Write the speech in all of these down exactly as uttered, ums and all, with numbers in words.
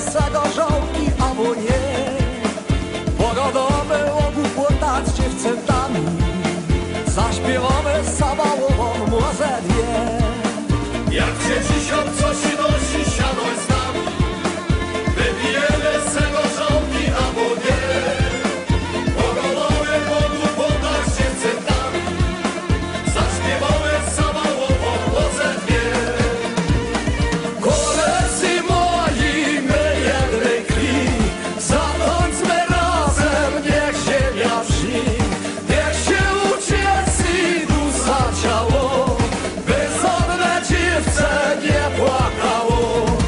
sego żołki albo nie. Pogodowe ogłupotać z dziewczętami, zaśpiewamy sabałową może dwie. Jak dziesiąt coś nosi, siadaj z nami, wypijemy z tego żołki albo nie. Pogodowe ogłupotać z dziewczętami, zaśpiewamy sabałową może dwie. Koledzy moi, my jednej krwi, zatańczmy razem, niech ziemia brzmi, niech się ucieszyć dusza ciało, bezdomne dziewczę nie płakało.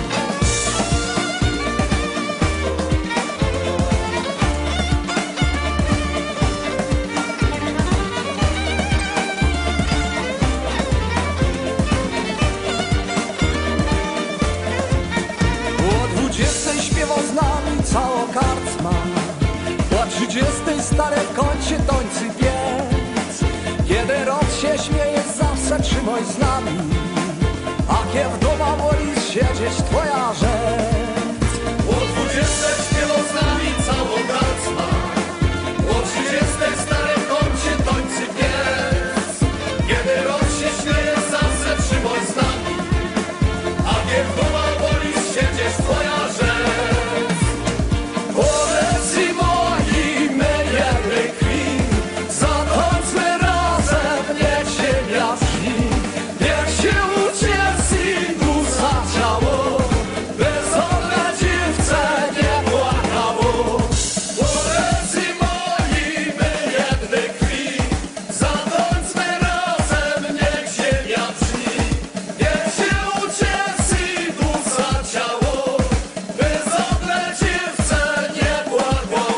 O dwudziestej śpiewał z nami cała karczma, o trzydziestej stare w kącie tońcy piec. Kiedy rok się śmieje, zawsze trzymaj z nami, a kiedy w domu woli siedzieć twoja rzecz. O dwudziestej śpiewał z nami całą karczma, o trzydziestej stare w kącie tońcy pies. Kiedy rok się śmieje, zawsze trzymaj z nami, a nie w domu woli siedzieć twoja rzecz. Koledzy moi, my jednej krwi, zatańczmy razem, niech ziemia brzmi, niech się ucieszy dusza ciało, bezdomne dziewczę nie płakało. Koledzy moi, my jednej krwi, zatańczmy razem, niech ziemia brzmi, niech się ucieszy dusza ciało, bezdomne dziewczę nie płakało.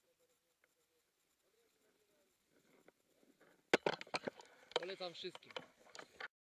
Polecam wszystkim.